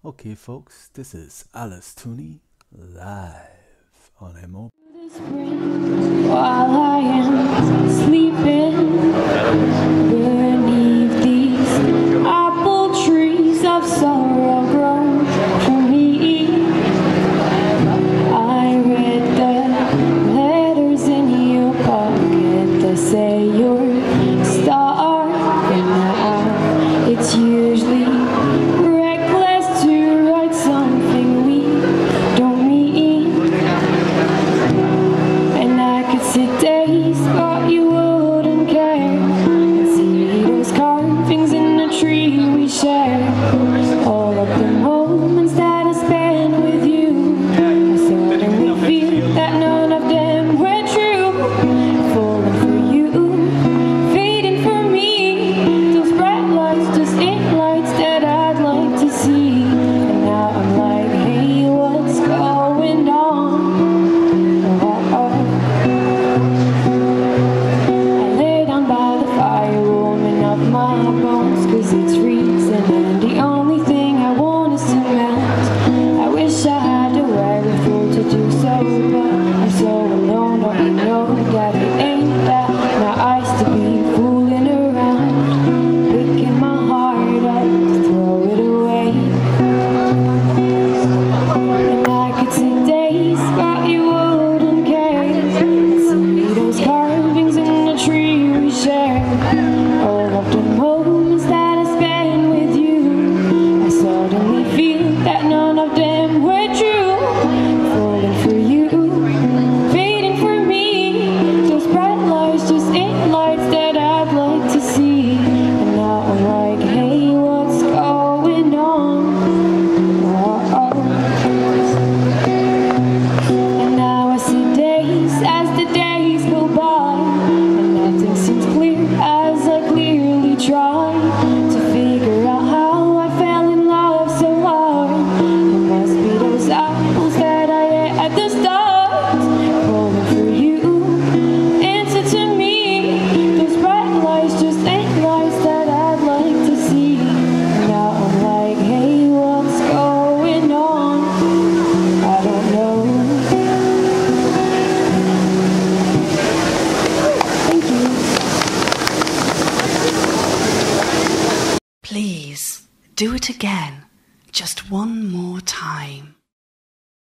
Okay, folks, this is Tunney live on MO. While I am sleeping beneath these apple trees of sorrow grown for me, I read the letters in your pocket that say you're a star, and now it's usually reckless to write something we don't mean. And I could sit days, but you wouldn't care, and see those carvings in the tree we share. All of the moments that I spent with you, I suddenly feel that none of them were true. Falling for you, fading for me, those bright lights just ain't lights that I'd like to see. And now I'm like, hey, what's going on? I lay down by the fire, warming up my bones, 'cause it's freezing and the only thing I want is to melt. I wish I had the wherewithal to do so, but I'm so alone. Don't you know that it ain't that nice to be fooling around, picking my heart up to throw it away. And I could sit days, but you wouldn't care, see those carvings in the tree we share. All of the moments that I spend with you, I suddenly feel that none of them were true. Falling for you, fading for me, those bright lights just ain't lights that I'd like to see. And now I'm like, hey, what's going on? And now I see days as the days go by, and nothing seems clear as I clearly try to figure out how I fell in love so hard. It must be those apples that I ate at the start, calling for you, answer to me. Those bright lights just ain't lights that I'd like to see. And now I'm like, hey, what's going on? I don't know. Thank you. Please, do it again, just one more time.